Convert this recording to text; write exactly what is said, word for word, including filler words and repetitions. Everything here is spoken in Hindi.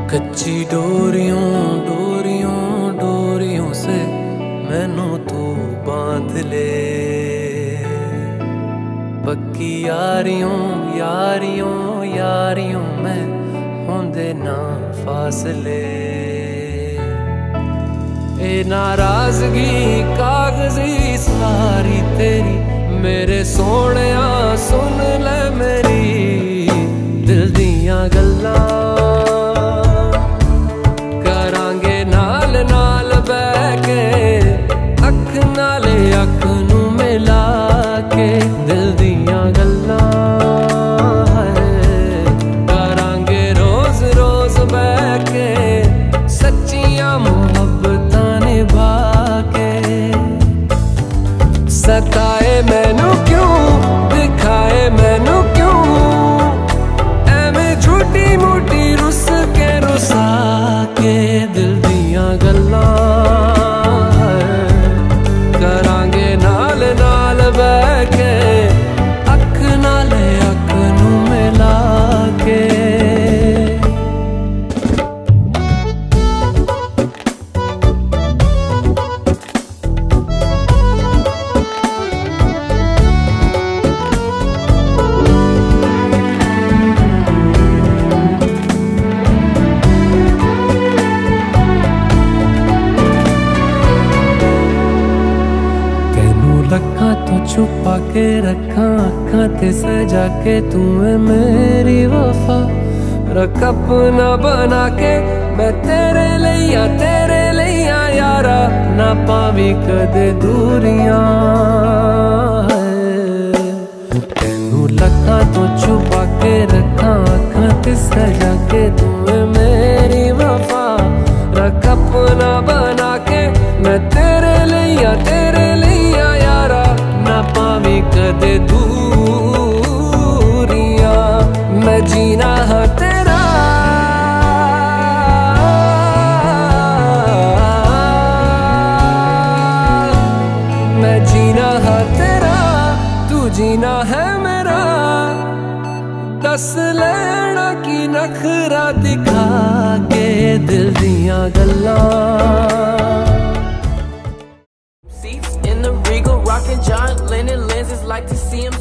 कच्ची डोरियों डोरियों डोरियों से मैनू तू बांध ले, पक्की यारियों यारियों यारियों में होंदे ना फासले। ए नाराजगी कागजी सारी तेरी मेरे सोहणिया सुन ले मेरी दिल दियां गल्लां, करांगे नाल नाल बैठ के अख नाले अख नू मिला के दिल दियां गल्लां करांगे रोज रोज बैठ के सच्चियां मुहब्बतां निभा के। सताए मैनू क्यों दिखाए मैनू क्यों एवें झूठी मूठी रुस के रुसा के दिल दियां गल्लां करांगे नाल नाल बैठ के अख नाले अख नू मिला के। रखा तो छुपा के रखा अखा ते सजा के तू है मेरी वफा, रख अपना बना के मैं तेरे लिया तेरे लिया यारा ना पावी कदे दूरियां। तेनू लखा तो छुपा के रखा अखा ते सजा के तू है मेरी वफा, रख अपना बना के मैं तेरे लिया तेरे लिया यारा ना पावी कदे दूरियां। मैं जीना है तेरा मैं जीना है तेरा तू जीना है मेरा, दस लेना की नखरा दिखा के दिल दियां गल्लां। Rockin' John Lennon lenses, like to see him